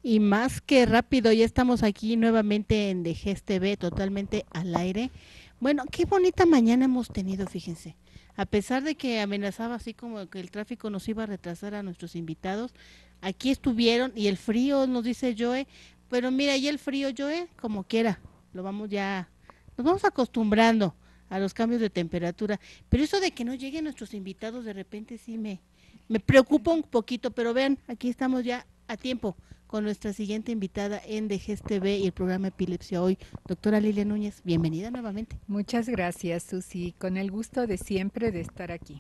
Y más que rápido, ya estamos aquí nuevamente en DGS TV, totalmente al aire. Bueno, qué bonita mañana hemos tenido, fíjense. A pesar de que amenazaba así como que el tráfico nos iba a retrasar a nuestros invitados, aquí estuvieron y el frío, nos dice Joe, pero mira, y el frío, Joe, como quiera, lo vamos ya, nos vamos acostumbrando a los cambios de temperatura. Pero eso de que no lleguen nuestros invitados de repente sí me preocupa un poquito, pero vean, aquí estamos ya a tiempo con nuestra siguiente invitada en DGS TV y el programa Epilepsia Hoy, doctora Lilia Núñez. Bienvenida nuevamente. Muchas gracias, Susi. Con el gusto de siempre de estar aquí.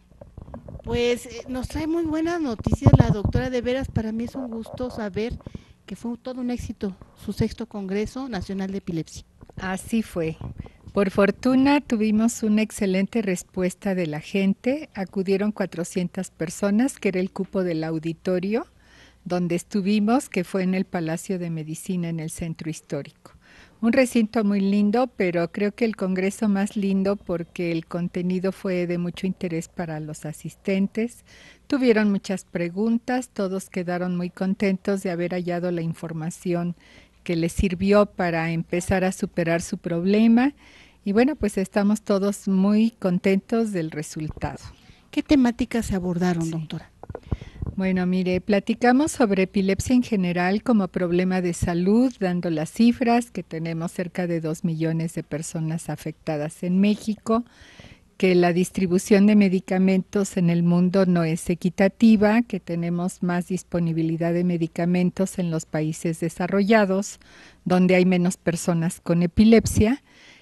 Pues nos trae muy buenas noticias la doctora, de veras, para mí es un gusto saber que fue todo un éxito su sexto Congreso Nacional de Epilepsia. Así fue. Por fortuna tuvimos una excelente respuesta de la gente. Acudieron 400 personas, que era el cupo del auditorio donde estuvimos, que fue en el Palacio de Medicina en el Centro Histórico. Un recinto muy lindo, pero creo que el congreso más lindo porque el contenido fue de mucho interés para los asistentes. Tuvieron muchas preguntas, todos quedaron muy contentos de haber hallado la información que les sirvió para empezar a superar su problema. Y bueno, pues estamos todos muy contentos del resultado. ¿Qué temáticas se abordaron, Sí. doctora? Bueno, mire, platicamos sobre epilepsia en general como problema de salud, dando las cifras, que tenemos cerca de 2 millones de personas afectadas en México, que la distribución de medicamentos en el mundo no es equitativa, que tenemos más disponibilidad de medicamentos en los países desarrollados, donde hay menos personas con epilepsia,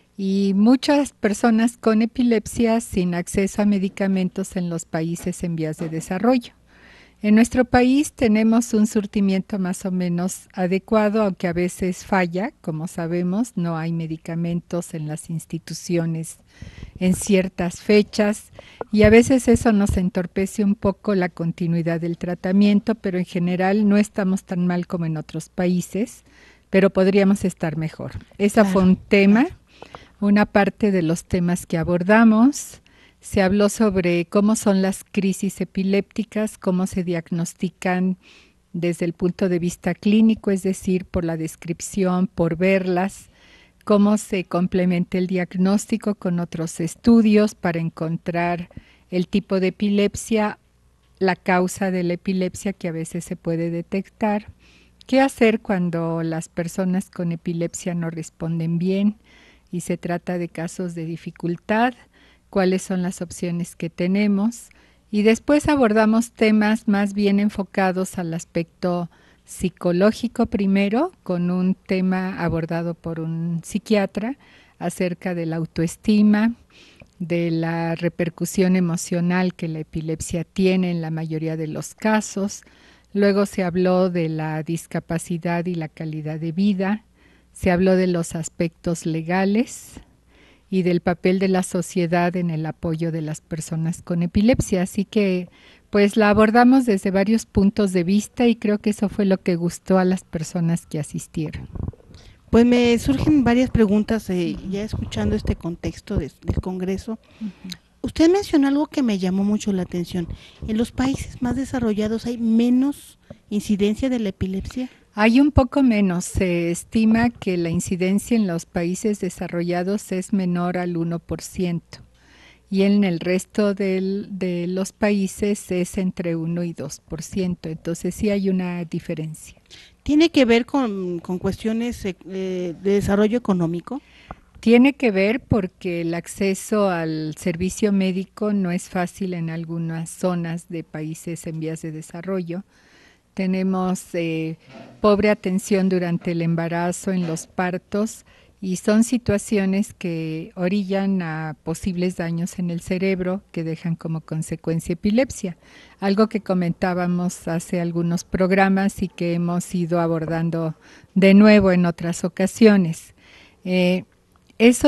y muchas personas con epilepsia sin acceso a medicamentos en los países en vías de desarrollo. En nuestro país tenemos un surtimiento más o menos adecuado, aunque a veces falla, como sabemos, no hay medicamentos en las instituciones en ciertas fechas y a veces eso nos entorpece un poco la continuidad del tratamiento, pero en general no estamos tan mal como en otros países, pero podríamos estar mejor. Ese fue Claro, un tema, claro. una parte de los temas que abordamos. Se habló sobre cómo son las crisis epilépticas, cómo se diagnostican desde el punto de vista clínico, es decir, por la descripción, por verlas, cómo se complementa el diagnóstico con otros estudios para encontrar el tipo de epilepsia, la causa de la epilepsia que a veces se puede detectar, qué hacer cuando las personas con epilepsia no responden bien y se trata de casos de dificultad, cuáles son las opciones que tenemos y después abordamos temas más bien enfocados al aspecto psicológico primero, con un tema abordado por un psiquiatra acerca de la autoestima, de la repercusión emocional que la epilepsia tiene en la mayoría de los casos. Luego se habló de la discapacidad y la calidad de vida, se habló de los aspectos legales y del papel de la sociedad en el apoyo de las personas con epilepsia. Así que pues la abordamos desde varios puntos de vista y creo que eso fue lo que gustó a las personas que asistieron. Pues me surgen varias preguntas Ujú, ya escuchando este contexto del Congreso. ujú. Usted mencionó algo que me llamó mucho la atención. En los países más desarrollados hay menos incidencia de la epilepsia. Hay un poco menos. Se estima que la incidencia en los países desarrollados es menor al 1% y en el resto de los países es entre 1 y 2%. Entonces sí hay una diferencia. ¿Tiene que ver con cuestiones de desarrollo económico? Tiene que ver porque el acceso al servicio médico no es fácil en algunas zonas de países en vías de desarrollo. Tenemos pobre atención durante el embarazo, en los partos, y son situaciones que orillan a posibles daños en el cerebro que dejan como consecuencia epilepsia. Algo que comentábamos hace algunos programas y que hemos ido abordando de nuevo en otras ocasiones. Eh, Eso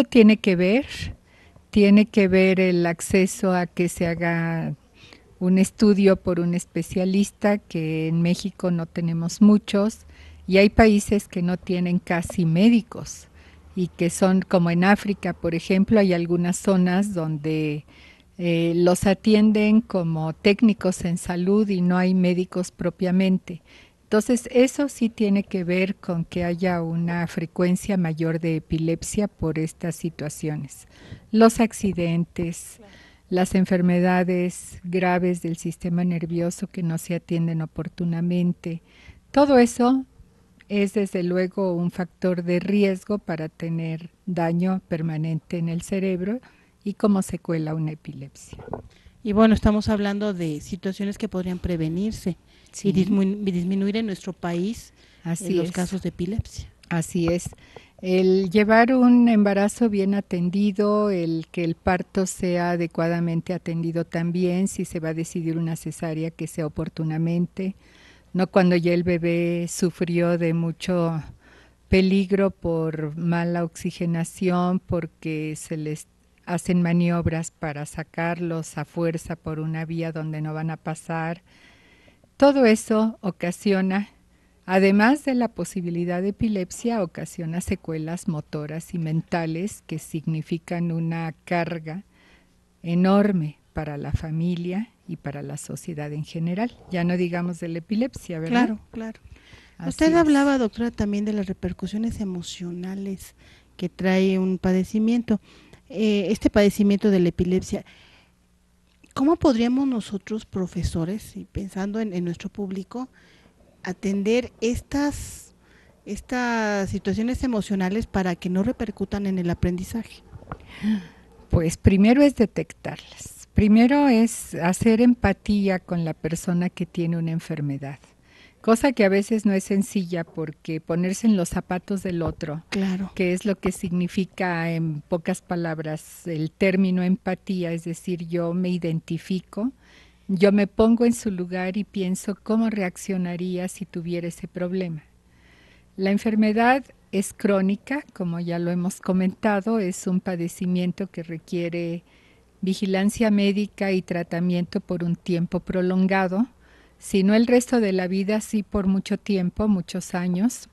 tiene que ver el acceso a que se haga un estudio por un especialista, que en México no tenemos muchos, y hay países que no tienen casi médicos, y que son como en África, por ejemplo, hay algunas zonas donde los atienden como técnicos en salud y no hay médicos propiamente. Entonces, eso sí tiene que ver con que haya una frecuencia mayor de epilepsia por estas situaciones. Los accidentes, las enfermedades graves del sistema nervioso que no se atienden oportunamente, todo eso es desde luego un factor de riesgo para tener daño permanente en el cerebro y como secuela una epilepsia. Y bueno, estamos hablando de situaciones que podrían prevenirse y Sí, disminuir en nuestro país así los es. casos de epilepsia. Así es. El llevar un embarazo bien atendido, el que el parto sea adecuadamente atendido también, si se va a decidir una cesárea que sea oportunamente, no cuando ya el bebé sufrió de mucho peligro por mala oxigenación, porque se les hacen maniobras para sacarlos a fuerza por una vía donde no van a pasar. Todo eso ocasiona, además de la posibilidad de epilepsia, ocasiona secuelas motoras y mentales que significan una carga enorme para la familia y para la sociedad en general. Ya no digamos de la epilepsia, ¿verdad? Claro, claro. Usted Así es. hablaba, doctora, también de las repercusiones emocionales que trae un padecimiento. Este padecimiento de la epilepsia, ¿cómo podríamos nosotros, profesores, y pensando en nuestro público, atender estas situaciones emocionales para que no repercutan en el aprendizaje? Pues primero es detectarlas. Primero es hacer empatía con la persona que tiene una enfermedad. Cosa que a veces no es sencilla porque ponerse en los zapatos del otro, Claro, que es lo que significa en pocas palabras el término empatía, es decir, yo me identifico, yo me pongo en su lugar y pienso cómo reaccionaría si tuviera ese problema. La enfermedad es crónica, como ya lo hemos comentado, es un padecimiento que requiere vigilancia médica y tratamiento por un tiempo prolongado, si no el resto de la vida, sí por mucho tiempo, muchos años,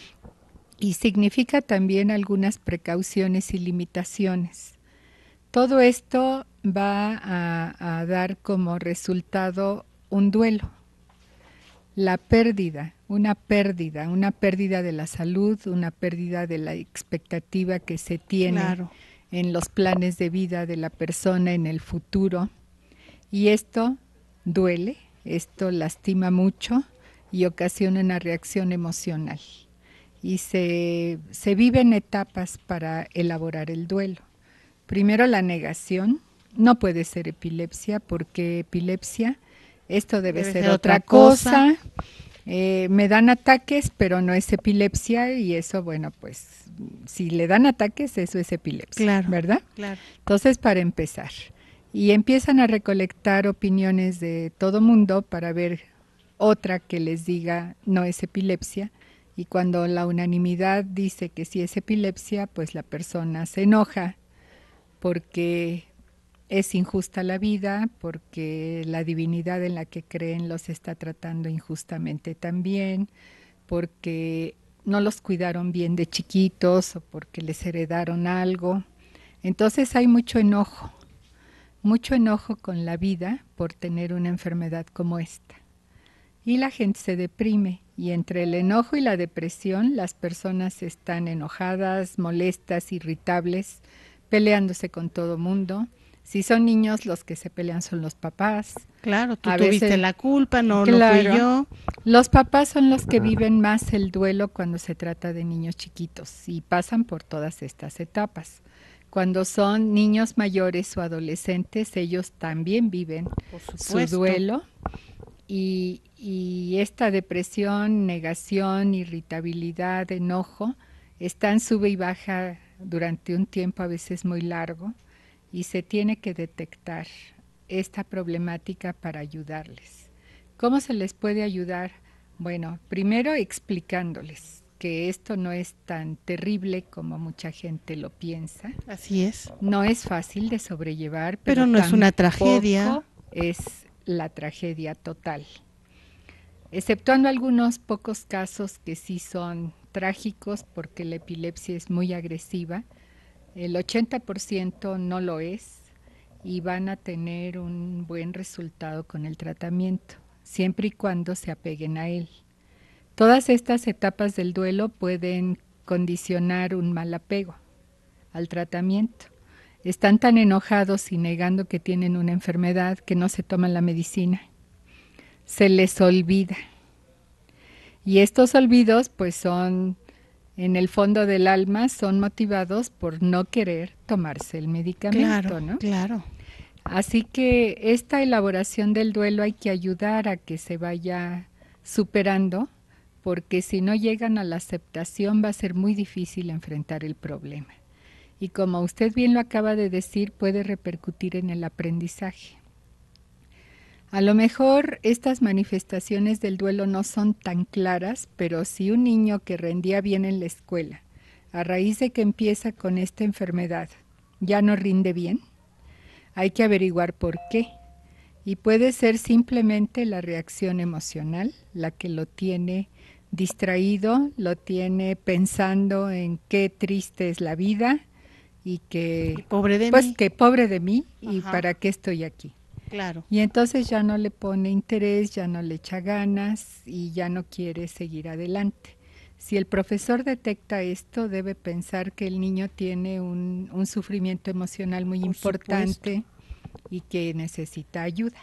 y significa también algunas precauciones y limitaciones. Todo esto va a dar como resultado un duelo, la pérdida, una pérdida de la salud, una pérdida de la expectativa que se tiene claro. en los planes de vida de la persona en el futuro. Y esto duele, esto lastima mucho y ocasiona una reacción emocional. Y se viven etapas para elaborar el duelo. Primero la negación, no puede ser epilepsia porque epilepsia, esto debe Debe ser ser otra otra cosa. cosa. Me dan ataques, pero no es epilepsia y eso, bueno, pues si le dan ataques, eso es epilepsia, Claro, ¿verdad? claro. Entonces, para empezar, y empiezan a recolectar opiniones de todo mundo para ver otra que les diga no es epilepsia. Y cuando la unanimidad dice que sí es epilepsia, pues la persona se enoja porque es injusta la vida, porque la divinidad en la que creen los está tratando injustamente también, porque no los cuidaron bien de chiquitos o porque les heredaron algo. Entonces hay mucho enojo con la vida por tener una enfermedad como esta. Y la gente se deprime y entre el enojo y la depresión las personas están enojadas, molestas, irritables, peleándose con todo mundo. Si son niños, los que se pelean son los papás. Claro, tú A tuviste veces, la culpa, no, no fui claro, yo. los papás son los que viven más el duelo cuando se trata de niños chiquitos y pasan por todas estas etapas. Cuando son niños mayores o adolescentes, ellos también viven Por su supuesto. duelo y esta depresión, negación, irritabilidad, enojo, están sube y baja durante un tiempo a veces muy largo y se tiene que detectar esta problemática para ayudarles. ¿Cómo se les puede ayudar? Bueno, primero explicándoles que esto no es tan terrible como mucha gente lo piensa. Así es. No es fácil de sobrellevar, pero Pero no es una tragedia. tampoco es la tragedia total. Exceptuando algunos pocos casos que sí son trágicos porque la epilepsia es muy agresiva, el 80% no lo es y van a tener un buen resultado con el tratamiento, siempre y cuando se apeguen a él. Todas estas etapas del duelo pueden condicionar un mal apego al tratamiento. Están tan enojados y negando que tienen una enfermedad que no se toman la medicina. Se les olvida. Y estos olvidos, pues son, en el fondo del alma, son motivados por no querer tomarse el medicamento, Claro, ¿no? claro. Así que esta elaboración del duelo hay que ayudar a que se vaya superando, porque si no llegan a la aceptación va a ser muy difícil enfrentar el problema. Y como usted bien lo acaba de decir, puede repercutir en el aprendizaje. A lo mejor estas manifestaciones del duelo no son tan claras, pero si un niño que rendía bien en la escuela, a raíz de que empieza con esta enfermedad, ya no rinde bien, hay que averiguar por qué. Y puede ser simplemente la reacción emocional la que lo tiene distraído, lo tiene pensando en qué triste es la vida y que, Pobre de pues mí. que pobre de mí y Ajá. para qué estoy aquí. Claro. Y entonces ya no le pone interés, ya no le echa ganas y ya no quiere seguir adelante. Si el profesor detecta esto, debe pensar que el niño tiene un sufrimiento emocional muy Por importante y que necesita ayuda.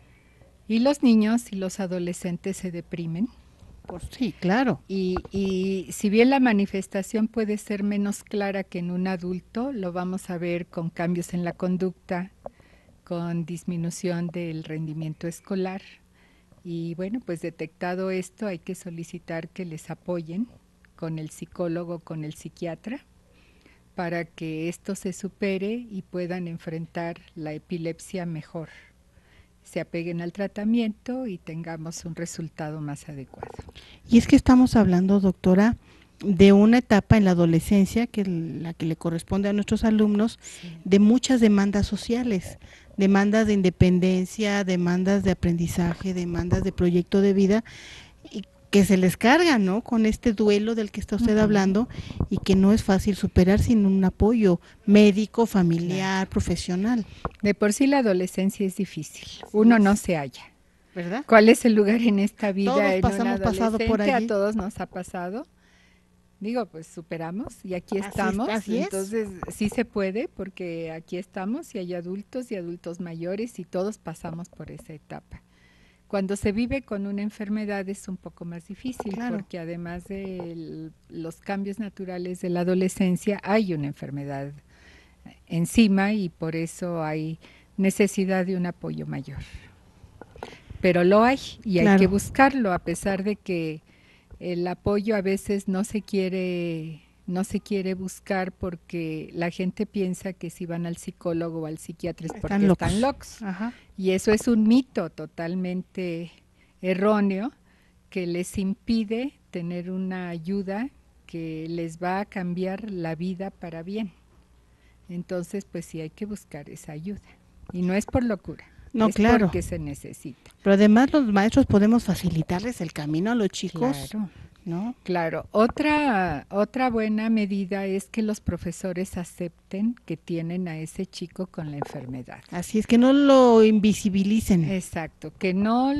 Y los niños y los adolescentes se deprimen. Sí, claro. Y si bien la manifestación puede ser menos clara que en un adulto, lo vamos a ver con cambios en la conducta, con disminución del rendimiento escolar. Y bueno, pues detectado esto, hay que solicitar que les apoyen con el psicólogo, con el psiquiatra, para que esto se supere y puedan enfrentar la epilepsia mejor, se apeguen al tratamiento y tengamos un resultado más adecuado. Y es que estamos hablando, doctora, de una etapa en la adolescencia, que es la que le corresponde a nuestros alumnos, Sí. de muchas demandas sociales, demandas de independencia, demandas de aprendizaje, demandas de proyecto de vida, y que se les carga, ¿no? Con este duelo del que está usted hablando y que no es fácil superar sin un apoyo médico, familiar, profesional. De por sí la adolescencia es difícil, uno no se halla. ¿Verdad? ¿Cuál es el lugar en esta vida Todos en un pasado por adolescente? A allí. todos nos ha pasado. Digo, pues superamos y aquí estamos. Así es. Entonces sí se puede porque aquí estamos y hay adultos y adultos mayores y todos pasamos por esa etapa. Cuando se vive con una enfermedad es un poco más difícil, Claro. porque además de los cambios naturales de la adolescencia hay una enfermedad encima y por eso hay necesidad de un apoyo mayor. Pero lo hay y hay Claro. que buscarlo, a pesar de que el apoyo a veces no se quiere buscar porque la gente piensa que si van al psicólogo o al psiquiatra es porque están locos. Ajá. Y eso es un mito totalmente erróneo que les impide tener una ayuda que les va a cambiar la vida para bien. Entonces, pues sí hay que buscar esa ayuda. Y no es por locura, No, es claro. porque se necesita. Pero además los maestros podemos facilitarles el camino a los chicos, Claro. ¿no? Claro, otra buena medida es que los profesores acepten que tienen a ese chico con la enfermedad. Así es, que no lo invisibilicen. Exacto, que no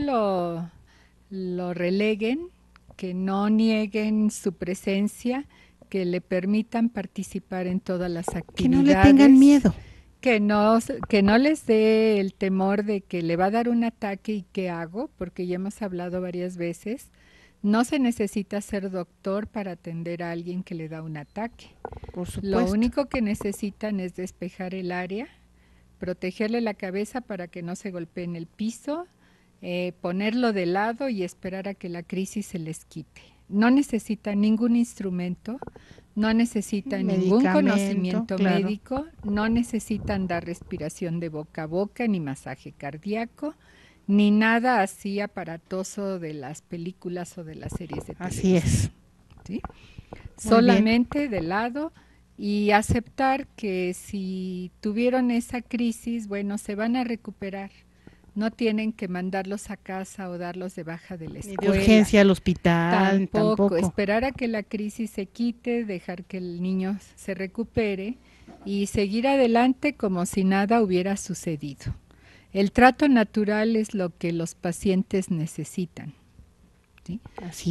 lo releguen, que no nieguen su presencia, que le permitan participar en todas las actividades. Que no le tengan miedo. Que no les dé el temor de que le va a dar un ataque y qué hago, porque ya hemos hablado varias veces. No se necesita ser doctor para atender a alguien que le da un ataque. Por supuesto. Lo único que necesitan es despejar el área, protegerle la cabeza para que no se golpee en el piso, ponerlo de lado y esperar a que la crisis se les quite. No necesitan ningún instrumento, no necesitan ningún conocimiento médico, no necesitan dar respiración de boca a boca ni masaje cardíaco, ni nada así aparatoso de las películas o de las series de televisión. Así es. ¿Sí? Solamente de lado y aceptar que si tuvieron esa crisis, bueno, se van a recuperar. No tienen que mandarlos a casa o darlos de baja de la escuela. Ni de urgencia al hospital, tampoco. Esperar a que la crisis se quite, dejar que el niño se recupere y seguir adelante como si nada hubiera sucedido. El trato natural es lo que los pacientes necesitan. ¿Sí? Así es.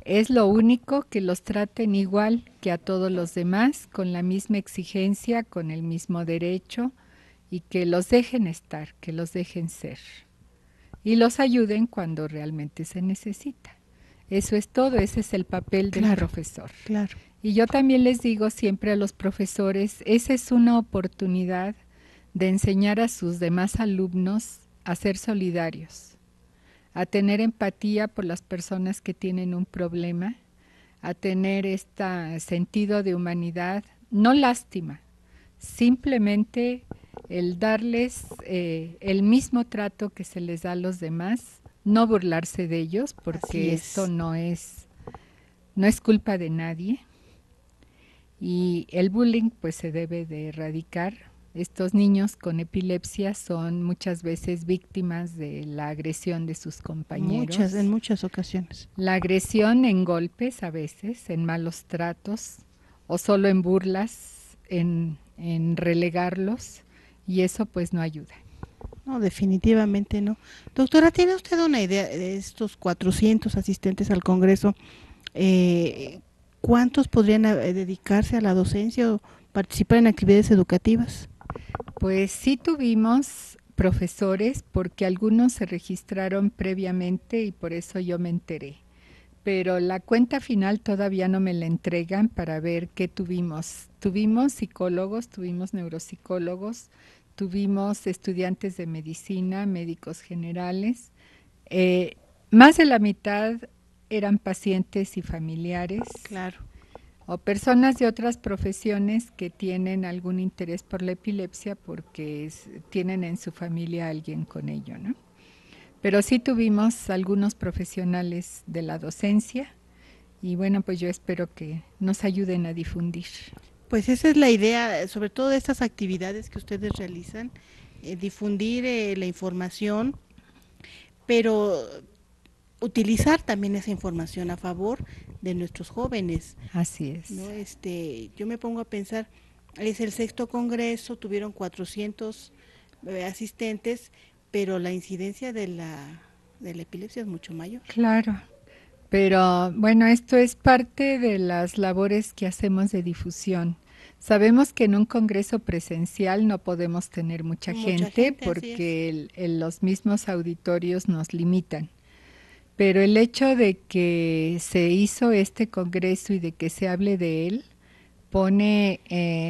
Es lo único, que los traten igual que a todos los demás, con la misma exigencia, con el mismo derecho, y que los dejen estar, que los dejen ser. Y los ayuden cuando realmente se necesita. Eso es todo, ese es el papel del profesor. Claro. Y yo también les digo siempre a los profesores, esa es una oportunidad de enseñar a sus demás alumnos a ser solidarios, a tener empatía por las personas que tienen un problema, a tener este sentido de humanidad, no lástima, simplemente el darles el mismo trato que se les da a los demás, no burlarse de ellos, porque esto no es culpa de nadie, y el bullying pues se debe de erradicar. Estos niños con epilepsia son muchas veces víctimas de la agresión de sus compañeros. En muchas ocasiones. La agresión en golpes a veces, en malos tratos o solo en burlas, en relegarlos, y eso pues no ayuda. No, definitivamente no. Doctora, ¿tiene usted una idea de estos 400 asistentes al Congreso? ¿Cuántos podrían dedicarse a la docencia o participar en actividades educativas? Pues sí tuvimos profesores, porque algunos se registraron previamente y por eso yo me enteré. Pero la cuenta final todavía no me la entregan para ver qué tuvimos. Tuvimos psicólogos, tuvimos neuropsicólogos, tuvimos estudiantes de medicina, médicos generales. Más de la mitad eran pacientes y familiares. Claro. O personas de otras profesiones que tienen algún interés por la epilepsia porque tienen en su familia a alguien con ello, ¿no? Pero sí tuvimos algunos profesionales de la docencia y bueno, pues yo espero que nos ayuden a difundir. Pues esa es la idea, sobre todo de estas actividades que ustedes realizan, difundir la información, pero utilizar también esa información a favor de nuestros jóvenes. Así es. ¿No? Yo me pongo a pensar, es el 6º congreso, tuvieron 400 asistentes, pero la incidencia de la epilepsia es mucho mayor. Claro, pero bueno, esto es parte de las labores que hacemos de difusión. Sabemos que en un congreso presencial no podemos tener mucha gente porque los mismos auditorios nos limitan. Pero el hecho de que se hizo este congreso y de que se hable de él pone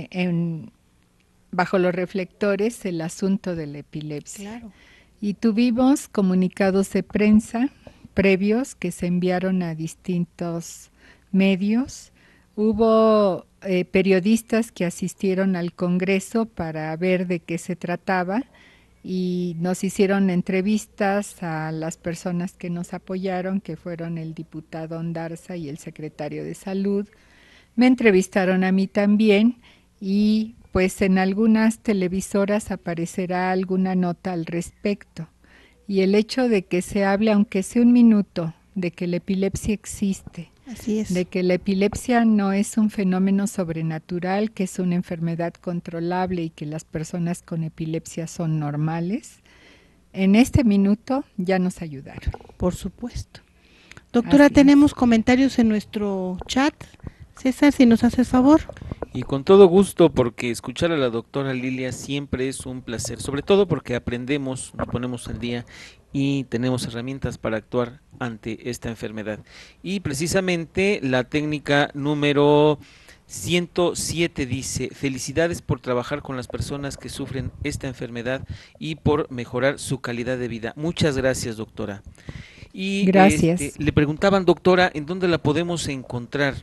bajo los reflectores el asunto de la epilepsia. Claro. Y tuvimos comunicados de prensa previos que se enviaron a distintos medios. Hubo periodistas que asistieron al congreso para ver de qué se trataba y nos hicieron entrevistas a las personas que nos apoyaron, que fueron el diputado Ondarza y el secretario de Salud. Me entrevistaron a mí también y pues en algunas televisoras aparecerá alguna nota al respecto. Y el hecho de que se hable, aunque sea un minuto, de que la epilepsia existe, así es, de que la epilepsia no es un fenómeno sobrenatural, que es una enfermedad controlable y que las personas con epilepsia son normales, en este minuto ya nos ayudaron. Por supuesto. Doctora, tenemos comentarios en nuestro chat. César, si nos haces favor. Y con todo gusto, porque escuchar a la doctora Lilia siempre es un placer, sobre todo porque aprendemos, nos ponemos al día y tenemos herramientas para actuar ante esta enfermedad. Y precisamente la técnica número 107 dice: felicidades por trabajar con las personas que sufren esta enfermedad y por mejorar su calidad de vida. Muchas gracias, doctora. Y gracias. Le preguntaban, doctora, ¿en dónde la podemos encontrar?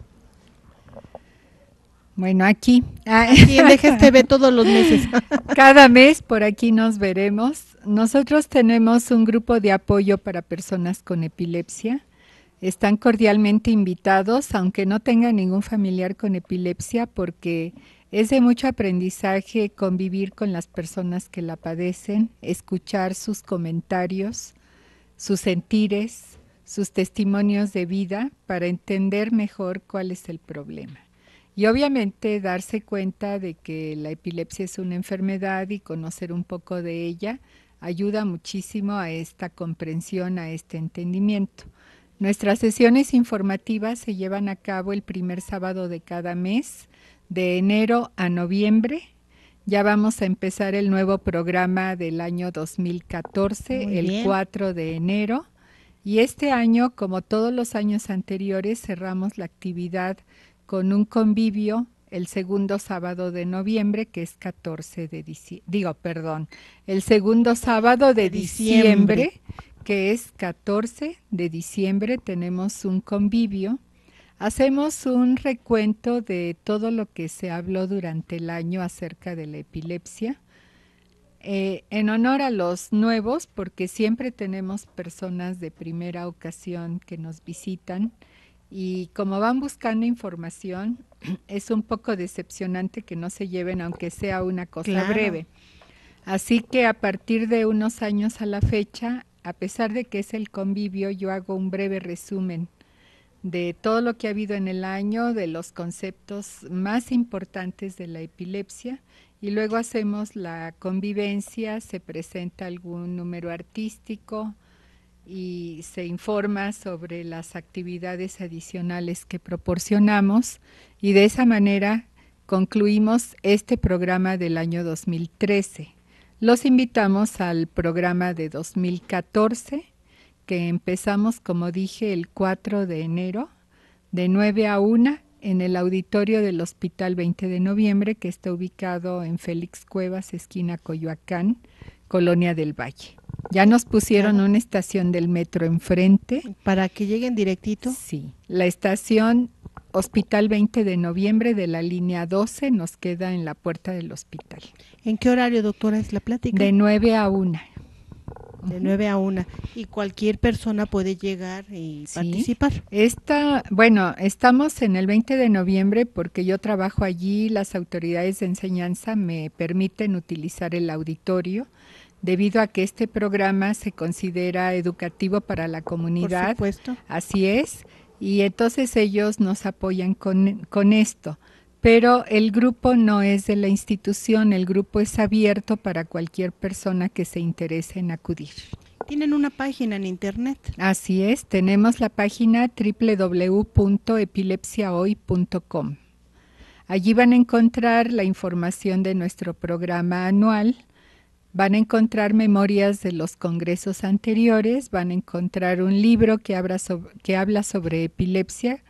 Bueno, aquí en DGSTV todos los meses. Cada mes por aquí nos veremos. Nosotros tenemos un grupo de apoyo para personas con epilepsia. Están cordialmente invitados, aunque no tengan ningún familiar con epilepsia, porque es de mucho aprendizaje convivir con las personas que la padecen, escuchar sus comentarios, sus sentires, sus testimonios de vida para entender mejor cuál es el problema. Y obviamente darse cuenta de que la epilepsia es una enfermedad y conocer un poco de ella ayuda muchísimo a esta comprensión, a este entendimiento. Nuestras sesiones informativas se llevan a cabo el primer sábado de cada mes, de enero a noviembre. Ya vamos a empezar el nuevo programa del año 2014, Muy el bien. 4 de enero. Y este año, como todos los años anteriores, cerramos la actividad con un convivio el segundo sábado de noviembre, que es 14 de diciembre, el segundo sábado de diciembre, que es 14 de diciembre, tenemos un convivio. Hacemos un recuento de todo lo que se habló durante el año acerca de la epilepsia. En honor a los nuevos, porque siempre tenemos personas de primera ocasión que nos visitan y como van buscando información, es un poco decepcionante que no se lleven aunque sea una cosa Claro. breve. Así que a partir de unos años a la fecha, a pesar de que es el convivio, yo hago un breve resumen de todo lo que ha habido en el año, de los conceptos más importantes de la epilepsia, y luego hacemos la convivencia, se presenta algún número artístico y se informa sobre las actividades adicionales que proporcionamos, y de esa manera concluimos este programa del año 2013. Los invitamos al programa de 2014, que empezamos, como dije, el 4 de enero, de 9 a 1, en el auditorio del Hospital 20 de Noviembre, que está ubicado en Félix Cuevas, esquina Coyoacán, Colonia del Valle. Ya nos pusieron Claro. una estación del metro enfrente. Para que lleguen directito. Sí, la estación Hospital 20 de Noviembre de la línea 12 nos queda en la puerta del hospital. ¿En qué horario, doctora, es la plática? De 9 a 1. De 9 a 1. Y cualquier persona puede llegar y Sí. participar. Estamos en el 20 de noviembre porque yo trabajo allí, las autoridades de enseñanza me permiten utilizar el auditorio debido a que este programa se considera educativo para la Por comunidad. supuesto. Así es, y entonces ellos nos apoyan con esto. Pero el grupo no es de la institución, el grupo es abierto para cualquier persona que se interese en acudir. Tienen una página en internet. Así es, tenemos la página www.epilepsiahoy.com. Allí van a encontrar la información de nuestro programa anual, van a encontrar memorias de los congresos anteriores, van a encontrar un libro que habla sobre epilepsia,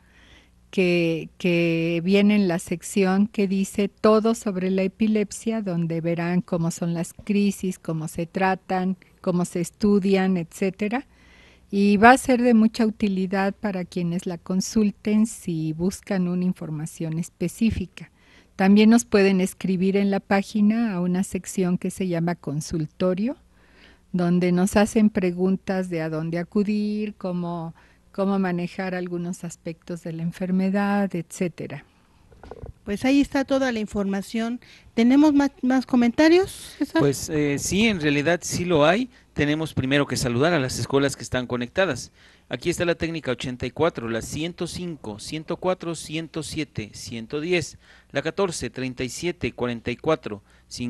que viene en la sección que dice todo sobre la epilepsia, donde verán cómo son las crisis, cómo se tratan, cómo se estudian, etcétera. Y va a ser de mucha utilidad para quienes la consulten si buscan una información específica. También nos pueden escribir en la página a una sección que se llama consultorio, donde nos hacen preguntas de a dónde acudir, cómo manejar algunos aspectos de la enfermedad, etcétera. Pues ahí está toda la información. ¿Tenemos más comentarios, César? Pues sí, en realidad sí lo hay. Tenemos primero que saludar a las escuelas que están conectadas. Aquí está la técnica 84, la 105, 104, 107, 110, la 14, 37, 44,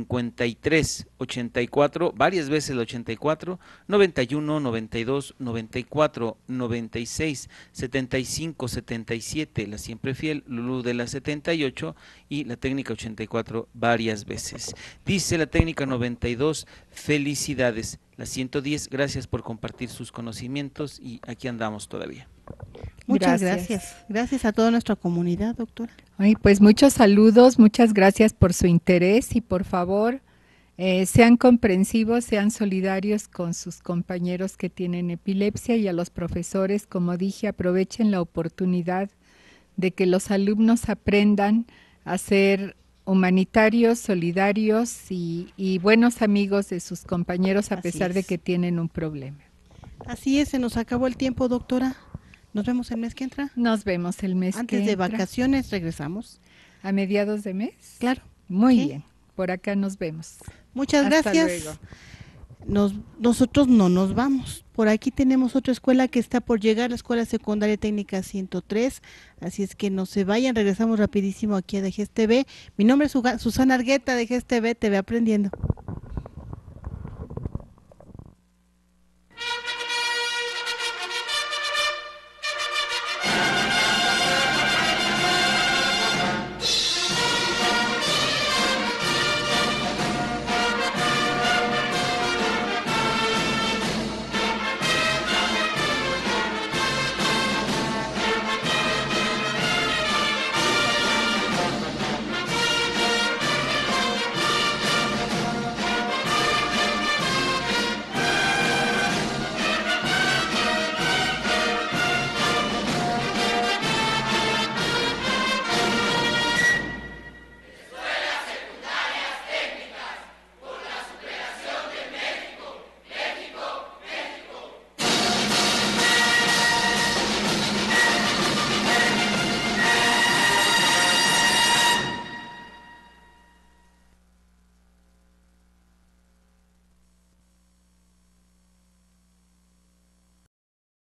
53, 84, varias veces la 84, 91, 92, 94, 96, 75, 77, la siempre fiel, Lulú de la 78 y la técnica 84 varias veces. Dice la técnica 92, felicidades. La 110, gracias por compartir sus conocimientos y aquí andamos todavía. Muchas gracias. Gracias a toda nuestra comunidad, doctora. Ay, pues muchos saludos, muchas gracias por su interés y por favor sean comprensivos, sean solidarios con sus compañeros que tienen epilepsia y a los profesores, como dije, aprovechen la oportunidad de que los alumnos aprendan a ser humanitarios, solidarios y buenos amigos de sus compañeros a pesar de que tienen un problema. Así es, se nos acabó el tiempo, doctora. Nos vemos el mes que entra. Nos vemos el mes que entra. Antes de vacaciones regresamos. ¿A mediados de mes? Claro. Muy ¿Sí? bien, por acá nos vemos. Muchas Hasta gracias. luego. Nosotros no nos vamos. Por aquí tenemos otra escuela que está por llegar, la Escuela Secundaria Técnica 103. Así es que no se vayan, regresamos rapidísimo aquí a DGSTV. Mi nombre es Susana Argueta de DGSTV, TV Aprendiendo.